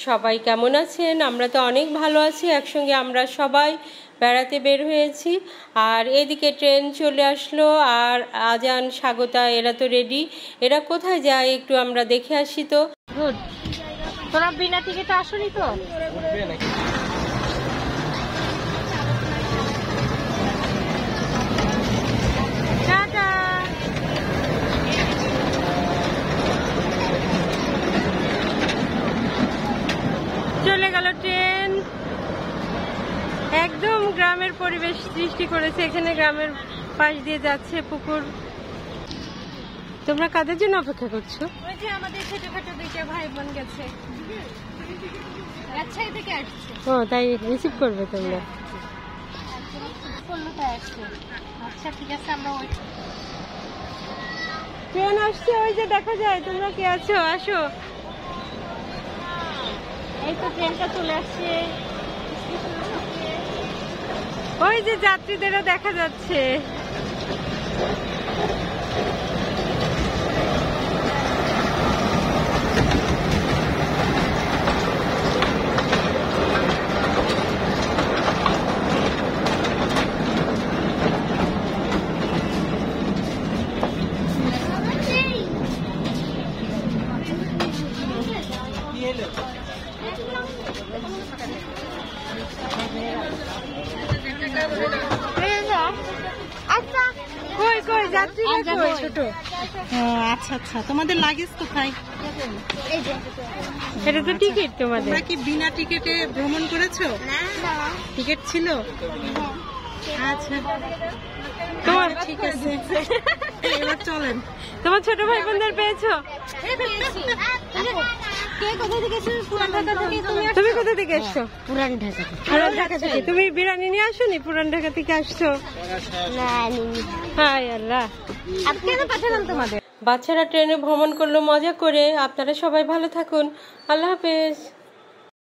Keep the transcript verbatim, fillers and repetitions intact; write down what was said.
সবাই কেমন আছেন? আমরা তো অনেক ভালো আছি। একসঙ্গে আমরা সবাই বেড়াতে বের হয়েছি। আর এদিকে ট্রেন চলে আসলো, আর আজান, স্বাগতা এরা তো রেডি। এরা কোথায় যায় একটু আমরা দেখে আসি। তো গুড, তোরা বিনা টিকিটে আসনি তো? চলে গেল ট্রেন। একদম গ্রামের পরিবেশ সৃষ্টি করেছে এখানে। গ্রামের পাশ দিয়ে যাচ্ছে পুকুর। তোমরা কাদের জন্য অপেক্ষা করছো? ওই যে আমাদের ছোটখাটো দুইটা ভাই বোন গেছে, রাজশাহী থেকে আসছে। ও, তাই রিসিভ করবে তোমরা? আচ্ছা ঠিক আছে, আমরা ওই ট্রেন আসছে, ওই যে দেখা যায়। তোমরা কে আছো? আসো। এই তো ট্রেনটা চলে আসছে। ওই যে যাত্রীদেরও দেখা যাচ্ছে। আচ্ছা আচ্ছা, তোমাদের লাগেজ কোথায়? এটা তো টিকিট। তোমাদের তোমরা কি বিনা টিকিটে ভ্রমণ করেছো? টিকিট ছিল? আচ্ছা তোমার ঠিক আছে, এবার চলেন। তোমার ছোট ভাই বোনদের পেয়েছো? তুমি কোথা থেকে এসছো? পুরান ঢাকা। পুরান ঢাকা থেকে? তুমি বিরিয়ানি নিয়ে আসোনি? পুরান ঢাকা থেকে আসছো? হায় আল্লাহ, কেন পাঠালাম তোমাদের? বাচ্চারা ট্রেনে ভ্রমণ করলো মজা করে। আপনারা সবাই ভালো থাকুন। আল্লাহ হাফেজ।